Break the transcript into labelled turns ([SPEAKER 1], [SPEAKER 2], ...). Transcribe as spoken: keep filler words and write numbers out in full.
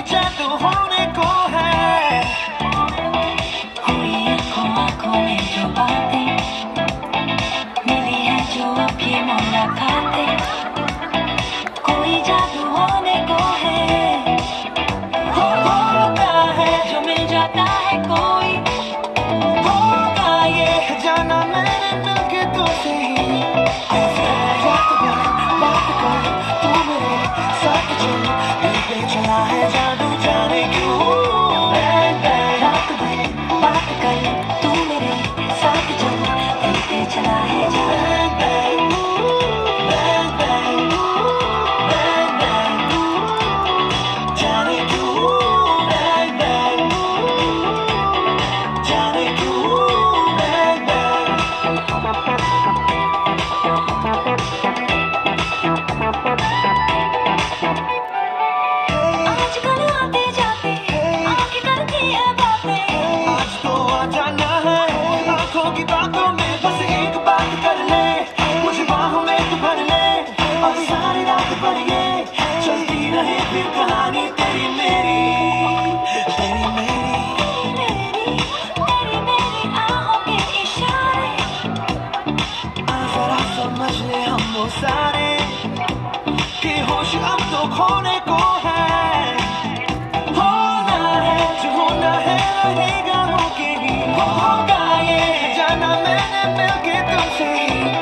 [SPEAKER 1] जादू होने को है।
[SPEAKER 2] हुई आंखों आंखों में जो बातें मिली है जो अभी मुलाकातें, कोई जादू होने को है।
[SPEAKER 1] हो होता है
[SPEAKER 2] जो मिल जाता है कोई,
[SPEAKER 1] होगा ये जाना मैंने मिलके तुझसे ही। ऐसे रात भर बात कर तू मेरे साथ चल, दिल पे चला है जादू जाने क्यों। बैंग बैंग
[SPEAKER 2] रात भर बात कर तू मेरे साथ चल, दिल पे चला है जादू।
[SPEAKER 1] Bang bang bang bang bang bang जाने क्यों। बैंग बैंग जाने क्यों। बैंग बैंग
[SPEAKER 2] आजकल आते जाते आंखें करती है बातें,
[SPEAKER 1] आज तो आ जाना है आंखों की बातों में, बस एक बात कर ले, मुझे बाहों में तू भर ले और सारी रात भर ये चलती रहे फिर कहानी तेरी मेरी, तेरी मेरी।
[SPEAKER 2] मेरी तेरी मेरी आहों के इशारे,
[SPEAKER 1] आ जरा समझ ले हम वो सारे कि होश अब तो खोने को है। होना है जो होना है रहेगा होके ही, होगा ये जाना मैंने मिलके तुमसे ही।